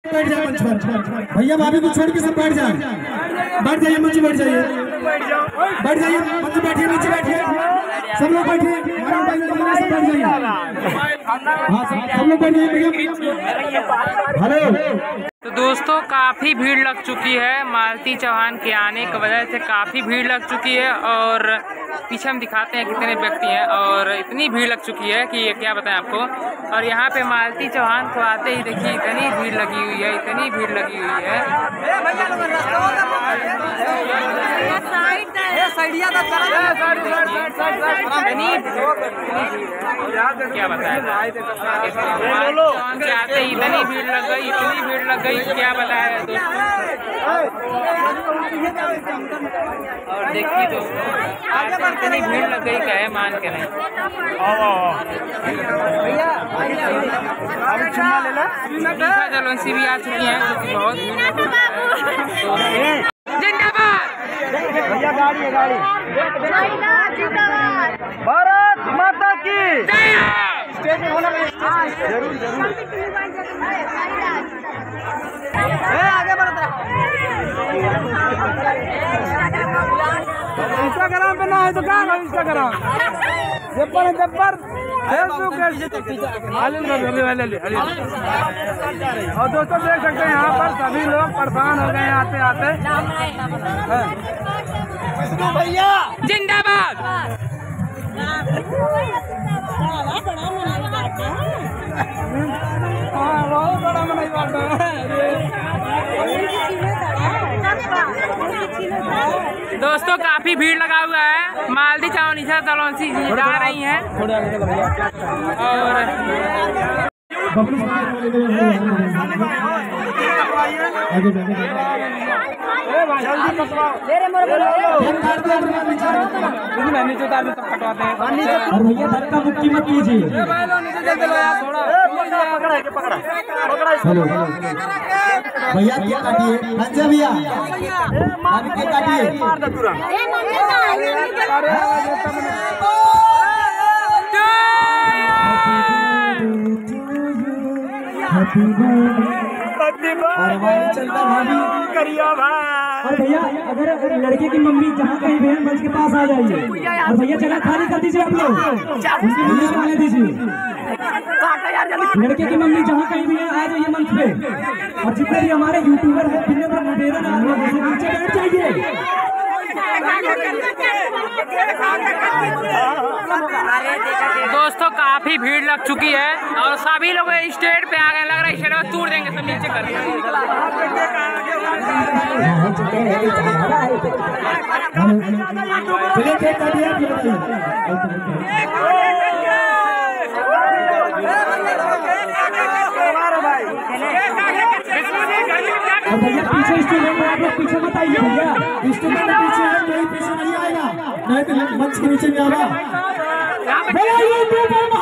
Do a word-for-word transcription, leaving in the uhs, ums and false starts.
बैठ जाए मंच पर। भैया भाभी को छोड़ के सब बैठ जाए, बैठ जाइए मंच, बैठ जाइए, बैठ जाइए मंच, बैठिए नीचे, बैठिए सब लोग, बैठिए बैठ जाइए, हाँ सब लोग बैठ जाइए। हेलो। तो दोस्तों काफ़ी भीड़ लग चुकी है, मालती चौहान के आने की वजह से काफ़ी भीड़ लग चुकी है। और पीछे हम दिखाते हैं कितने व्यक्ति हैं, और इतनी भीड़ लग चुकी है कि ये क्या बताएं आपको। और यहाँ पे मालती चौहान को आते ही देखिए इतनी भीड़ लगी हुई है, इतनी भीड़ लगी हुई है, क्या बताएं। आते ही इतनी भीड़ लग गई, इतनी भीड़ लग गई, क्या बताया दोस्तों। और देखिए दोस्तों इतनी भीड़ लग गई, क्या है मान के नहीं। जलवंशी भी आ चुकी है, बहुत जिंदाबाद। भैया गाड़ी है, गाड़ी भारत माता की स्टेज में होना जरूर जरूर। आगे बढ़ता इंस्टाग्राम पे ना है तो क्या इंस्टाग्राम जब्बर जब्बर फेसबुक। और दोस्तों देख सकते हैं यहाँ पर सभी लोग परेशान हो गए हैं आते आते। भैया जिंदाबाद। हाँ बहुत बड़ा मनाई बात दोस्तों काफी भीड़ लगा हुआ है, मालती चौहान जलवंशी जा रही हैं। और भैया धक्का मुक्की मत कीजिए। हेलो भैया केक काटिए, संजय भैया अभी केक काटिए। और हमारी चलता भाभी करिया भाई। और भैया अगर अगर लड़के की मम्मी जहाँ कहीं बहन मंच के पास आ जाइए, और भैया जगह खाली कर दीजिए, आप लोग उनकी मम्मी को आने दीजिए। लड़के की मम्मी जहाँ कहीं भी है आ जाइए मंच पे। और जितने भी हमारे यूट्यूबर हैं विनम्र निवेदन आप लोग नीचे बैठ जाइए। दोस्तों काफी भीड़ लग चुकी है और सभी लोग स्टेज पे आ गए, लग रहा है स्टेज में तोड़ देंगे, सब नीचे कर भैया पीछे स्टूडेंट आप लोग पीछे मत आइए। भैया स्टूडेंट पीछे है, कोई पीछे नहीं आएगा, नहीं तो मंच के नीचे में आएगा।